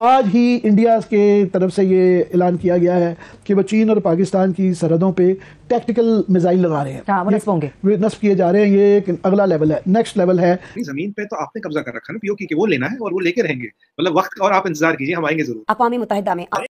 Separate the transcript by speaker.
Speaker 1: आज ही इंडिया के तरफ से ये ऐलान किया गया है कि वो चीन और पाकिस्तान की सरहदों पे टैक्टिकल मिसाइल लगा रहे हैं।
Speaker 2: हाँ, वो नस्ब होंगे।
Speaker 1: वे नस्ब किए जा रहे हैं। ये एक अगला लेवल है, नेक्स्ट लेवल है।
Speaker 3: जमीन पे तो आपने कब्जा कर रखा है ना पीओके के, वो लेना है और वो लेके रहेंगे। मतलब वक्त का, और आप इंतजार कीजिए, हम आएंगे जरूर।
Speaker 2: अक़वाम मुत्तहिदा में